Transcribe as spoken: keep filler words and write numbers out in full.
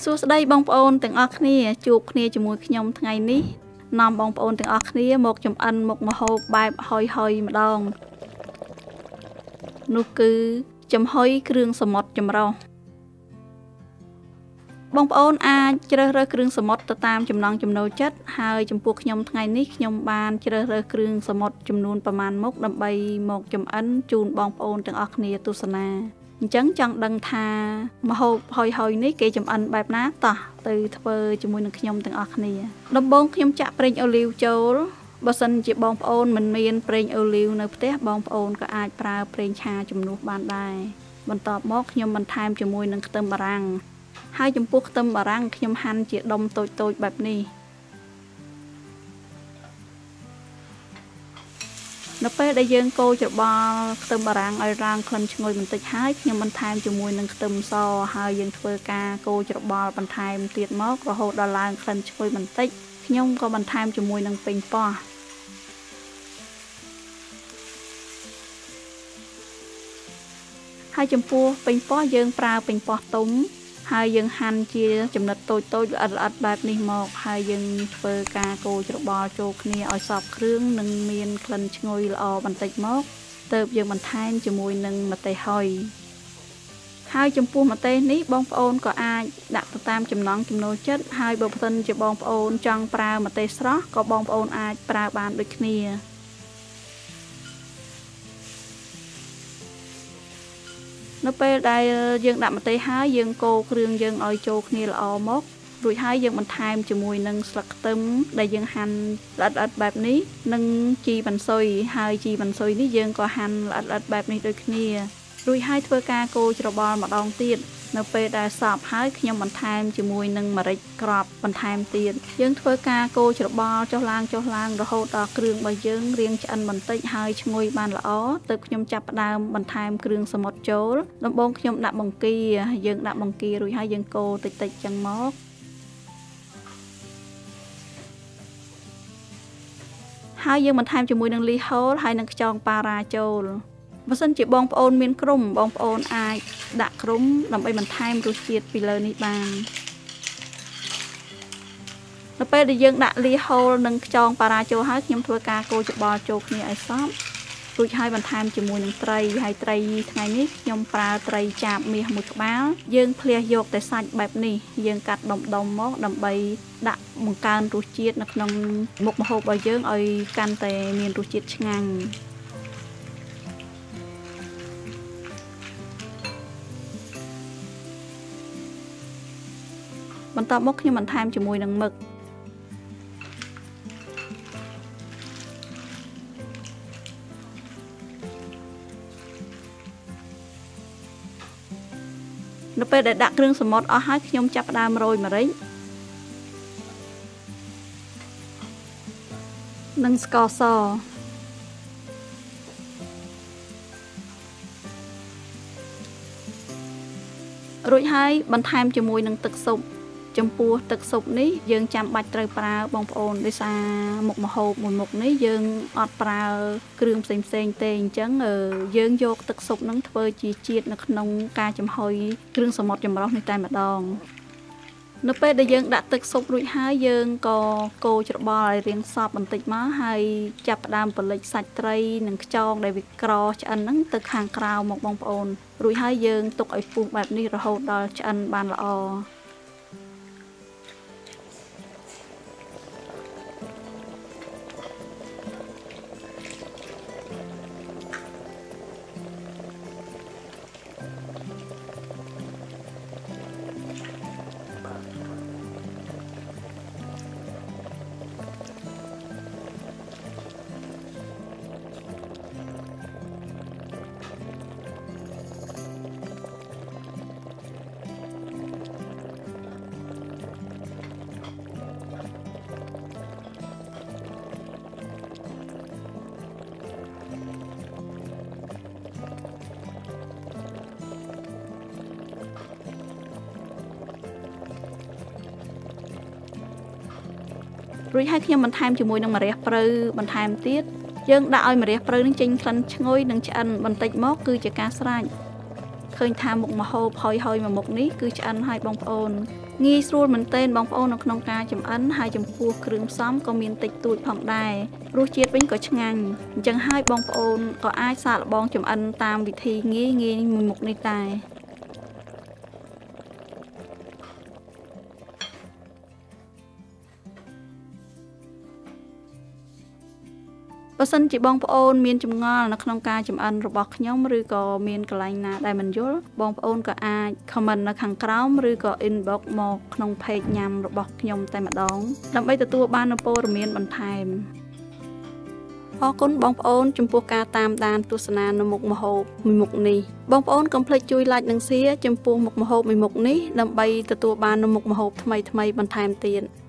សួស្តីបងប្អូនទាំងអស់គ្នាជួបគ្នាជាមួយខ្ញុំថ្ងៃនេះនាំបងប្អូនទាំងអស់គ្នាមកចំអិនមុខម្ហូបបែបហុយហុយម្ដងនោះគឺចំហុយគ្រឿងសមុទ្រចម្រុះបងប្អូនអាចជ្រើសរើសគ្រឿងសមុទ្រទៅតាមចំណង់ចំណូលចិត្តហើយចំពោះខ្ញុំថ្ងៃនេះខ្ញុំបានជ្រើសរើសគ្រឿងសមុទ្រចំនួនប្រមាណមុខដើម្បីមកចំអិនជូនបងប្អូនទាំងអស់គ្នាទស្សនាអញ្ចឹងចង់ដឹងថាម្ហូបហុយហុយនេះគេចំអិនបែបណាតោះទៅធ្វើជាមួយនឹងខ្ញុំទាំងអស់គ្នាដំបូងខ្ញុំចាក់ប្រេងអូលីវចូលបើសិនជាបងប្អូនមិនមានប្រេងអូលីវនៅផ្ទះបងប្អូនក៏អាចប្រើប្រេងឆាជំនួសបានដែរបន្ទាប់មកខ្ញុំបន្ថែមជាមួយនឹងខ្ទឹមបារាំងហើយចំពោះខ្ទឹមបារាំងខ្ញុំហាន់ជាដុំតូចៗបែបនេះនៅពេលដែលយើងកូរច្របល់ខ្ទឹមបារាំងឲ្យរងក្លិនឈ្ងុយបន្តិចហើយខ្ញុំបន្ថែមជាមួយនឹងខ្ទឹមសហើយយើងធ្វើការកូរច្របល់បន្ថែមទៀតមករហូតដល់ឡើងក្លិនឈ្ងុយបន្តិចខ្ញុំក៏បន្ថែមជាមួយនឹងប៉េងប៉ោះហើយចំពោះប៉េងប៉ោះយើងប្រើប៉េងប៉ោះទុំហើយយើងហាន់ជាចំណិតតូចតូចល្អិតល្អិតបែបនេះមកហើយយើងធ្វើការកូរច្របល់ចូលគ្នាឲ្យសព្វគ្រឿងនិងមានក្លិនឈ្ងុយល្អបន្តិចមកទើបយើងបន្ថែមជាមួយនឹងម្ទេសហុយហើយចំពោះម្ទេសនេះបងប្អូនក៏អាចដាក់ទៅតាមចំណង់ចំណូលចិត្តហើយបើមិនជាបងប្អូនចង់ប្រើម្ទេសស្រស់ក៏បងប្អូនអាចប្រើបានដូចគ្នានៅពេលដែលយើងដាក់ម្ទេសហើយយើងកូរគ្រឿងយើងឲ្យចូលគ្នាល្អមករួចហើយយើងបន្ថែមជាមួយនឹងស្លឹកខ្ទឹមដែលយើងហាន់ល្អិតល្អិតបែបនេះនិងជីបន្សុយហើយជីបន្សុយនេះយើងក៏ហាន់ល្អិតល្អិតបែបនេះដូចគ្នារួចហើយធ្វើការកូរច្របល់ម្ដងទៀតនៅពេលដែលសព្វហើយខ្ញុំបន្ថែមជាមួយនឹងម្រេចក្របបន្ថែមទៀតយើងធ្វើការកូរច្របល់ចុះឡើងចុះឡើងរហូតដល់គ្រឿងរបស់យើងរាងឆ្អិនបន្តិចហើយឈ្ងុយបានល្អទើបខ្ញុំចាប់ផ្ដើមបន្ថែមគ្រឿងសមុទ្រចូលដំបូងខ្ញុំដាក់បង្គាយើងដាក់បង្គារួចហើយយើងកូរតិចតិចចឹងមកហើយយើងបន្ថែមជាមួយនឹងលីហូលហើយនឹងខ្យងប៉ារ៉ាចូលបើសិនជាបងប្អូនមានគ្រុំបងប្អូនអាចដាក់គ្រុំដើម្បីបន្ថែមរសជាតិពីលើនេះបាននៅពេលដែលយើងដាក់លីហូលនិងខ្យងប៉ារ៉ាចូលហើយខ្ញុំធ្វើការកូរច្របល់ចូលគ្នាឲ្យសព្វរួចហើយបន្ថែមជាមួយនឹងត្រីហើយត្រីថ្ងៃនេះខ្ញុំប្រើត្រីចាបមាសមួយក្បាលយើងភ្លះយកតែសាច់បែបនេះយើងកាត់ដុំដុំមកដើម្បីដាក់បង្កើនរសជាតិនៅក្នុងមុខម្ហូបរបស់យើងឲ្យកាន់តែមានរសជាតិឆ្ងាញ់បន្ទាប់មកខ្ញុំបន្ថែមជាមួយនឹងមឹកនៅពេលដែលដាក់គ្រឿងសមុទ្រអស់ហើយខ្ញុំចាប់ផ្ដើមរោយម្រេចនិងស្ករសរួចហើយបន្ថែមជាមួយនឹងទឹកស៊ុបចំពោះទឹកស៊ុបនេះយើងចាំបាច់ត្រូវប្រើបងប្អូនដោយសារមុខម្ហូបមួយមុខនេះយើងអត់ប្រើគ្រឿងផ្សេងផ្សេងទេអញ្ចឹងយើងយកទឹកស៊ុបនឹងធ្វើជាជាតិនៅក្នុងការចំហុយគ្រឿងសមុទ្រចម្រុះនេះតែម្ដងនៅពេលដែលយើងដាក់ទឹកស៊ុបរួចហើយយើងក៏កូរច្របល់ឲ្យរាងសព្វបន្តិចមកហើយចាប់ផ្ដើមពលិចសាច់ត្រីនិងខ្យងដែលវាក្រឆ្អិនហ្នឹងទៅខាងក្រៅមកបងប្អូនរួចហើយយើងទុកឲ្យពុះបែបនេះរហូតដល់ឆ្អិនបានល្អរួចហើយខ្ញុំបន្ថែមជាមួយនឹងម្រះព្រៅបន្ថែមទៀតយើងដាក់ឲ្យម្រះព្រៅនឹងចេញក្លិនឈ្ងុយនិងឆ្អិនបន្តិចមកគឺជាការស្រេចឃើញថាមុខម្ហូបហុយហុយមួយមុខនេះគឺឆ្អិនហើយបងប្អូនងាយស្រួលមែនទែនបងប្អូននៅក្នុងការចម្អិនហើយចំពោះគ្រឿងផ្សំក៏មានតិចតួចផងដែររសជាតិវិញក៏ឆ្ងាញ់អញ្ចឹងហើយបងប្អូនក៏អាចសាកល្បងចម្អិនតាមវិធីងាយងាយមួយមុខនេះដែរបើសិនជាបងប្អូនមានចម្ងល់នៅក្នុងការចម្អិនរបស់ខ្ញុំឬក៏មានកន្លែងណាដែលមិនយល់បងប្អូនក៏អាច comment នៅខាងក្រោមឬក៏ inbox មកក្នុង page ញ៉ាំរបស់ខ្ញុំតែម្ដងដើម្បីទទួលបាននូវព័ត៌មានបន្ថែមអរគុណបងប្អូនចំពោះការតាមដានទស្សនានៅមុខម្ហូបមួយមុខនេះបងប្អូនកុំភ្លេចជួយ like និង share ចំពោះមុខម្ហូបមួយមុខនេះដើម្បីទទួលបាននូវមុខម្ហូបថ្មីៗបន្ថែមទៀត